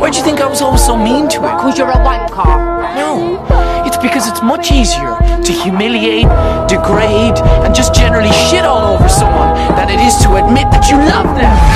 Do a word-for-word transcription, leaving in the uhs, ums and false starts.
Why do you think I was always so mean to it? Cause you're a wanker. No. It's because it's much easier to humiliate, degrade, and just generally shit all over someone than it is to admit that you love them.